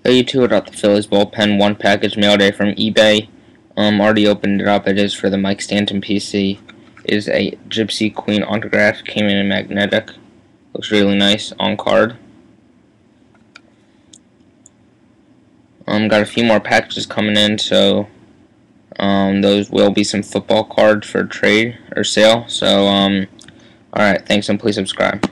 Hey YouTube, I got the Phillies bullpen one package Mailday from eBay. Already opened it up. It is for the Mike Stanton PC. It is a Gypsy Queen autograph. Came in magnetic. Looks really nice on card. Got a few more packages coming in, so those will be some football cards for trade or sale. So alright, thanks and please subscribe.